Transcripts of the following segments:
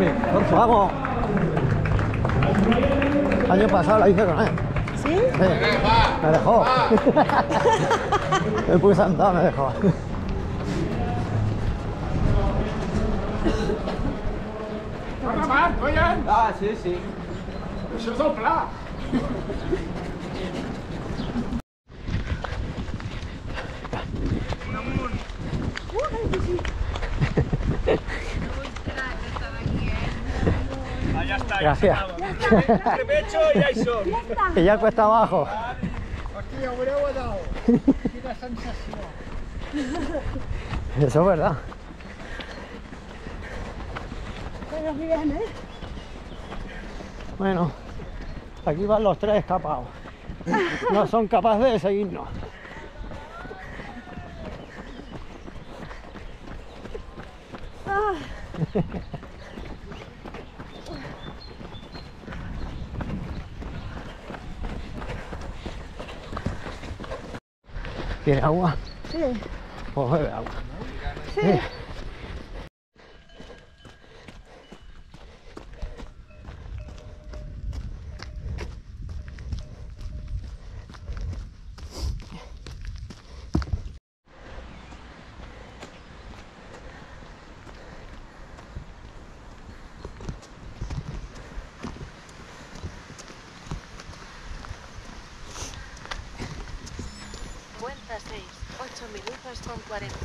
Nuri. Vamos. El año pasado la hice con él. ¿Sí? Sí. Me dejó. Me puse a andar, me dejó. Ah, sí, sí. Això és el pla. Allà està. Gracias. Repecho i ja hi som. Que ya cuesta abajo. Hòstia, veureu a dalt. Quina sensació. Eso es verdad. Pero bien, ¿eh? Bueno, aquí van los tres escapados. No son capaces de seguirnos. ¿Quiere agua? Sí. Pues bebe agua. Sí. Cuenta 6, 8 minutos con 40.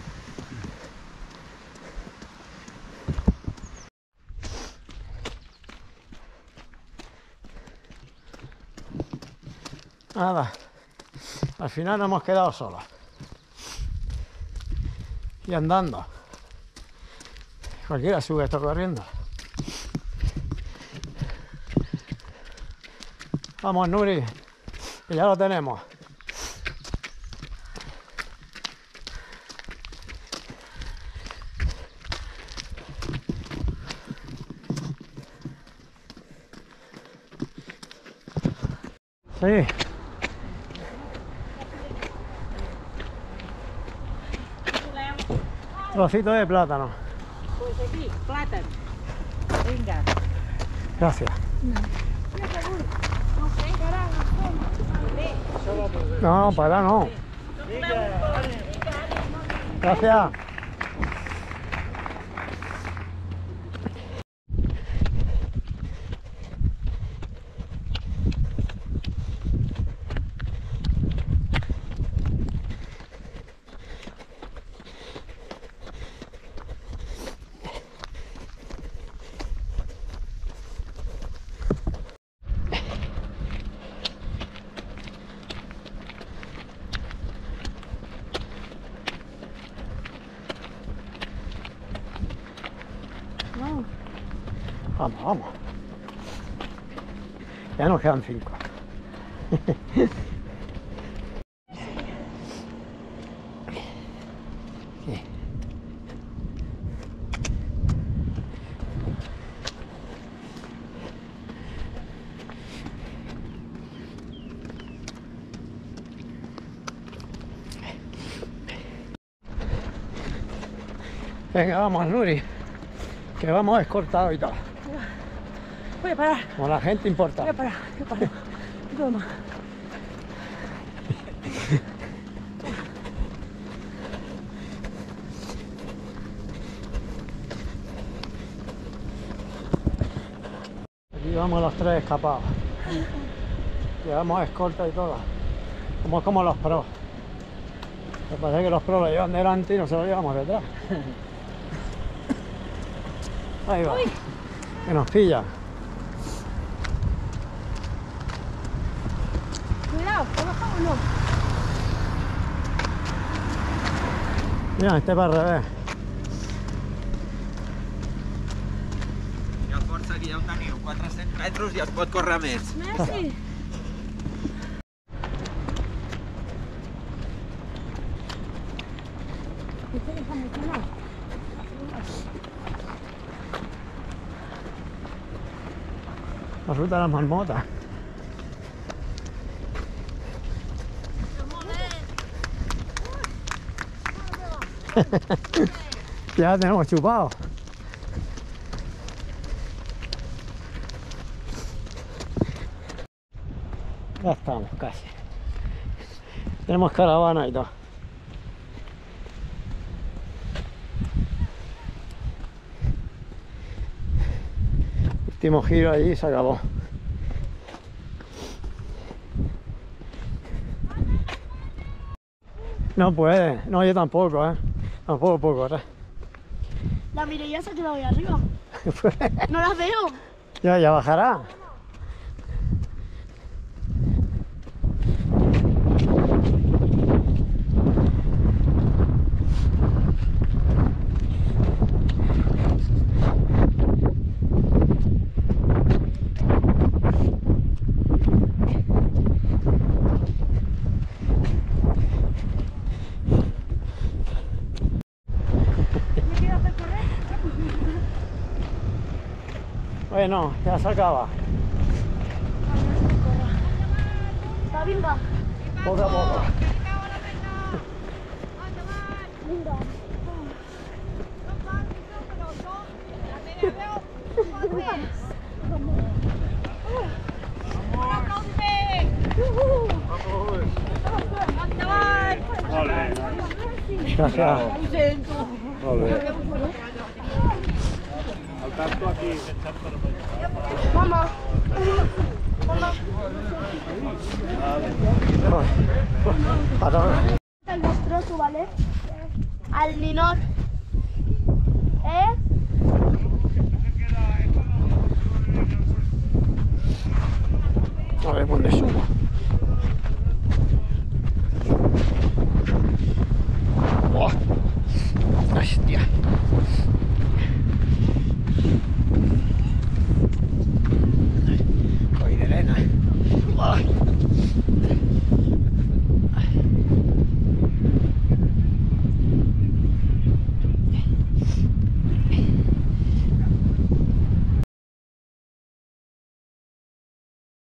Nada, al final nos hemos quedado solos. Y andando. Cualquiera sube esto corriendo. Vamos, Nuri, que ya lo tenemos. Sí. Trocito de plátano. Pues aquí, plátano. Venga. Gracias. No, para no. Gracias. No. Vamos, vamos. Ya nos quedan 5. Sí. Venga, vamos, Nuri, que vamos escoltados y todo. Voy a parar. Como la gente importa. Voy a parar. Toma. Aquí vamos los tres escapados. Llevamos escolta y todo. Como los pros. Me parece que los pros lo llevan delante y nosotros lo llevamos detrás. Ahí va. Que nos pilla. Cuidado, ¿te baja o no? Mira, este va al revés. Hi ha força, aquí ja ho teniu. 400 metres i es pot córrer més. Merci. ¿Este deja mucho más? La ruta de las marmotas. Ya tenemos chupado. Ya estamos casi. Tenemos caravana y todo. Último giro allí y se acabó. No puede, no, yo tampoco, tampoco puedo correr. La Mireia se ha quedado ahí arriba. No las veo. Ya bajará. ¿Me quieres hacer correr? Bueno, ya se acaba. Va, vinga. Poco a poco. Vinga. Gracias. Mamá. El destrozo, ¿vale? Al ninot. A ver dónde subo. ¡Oh! ¡Hostia!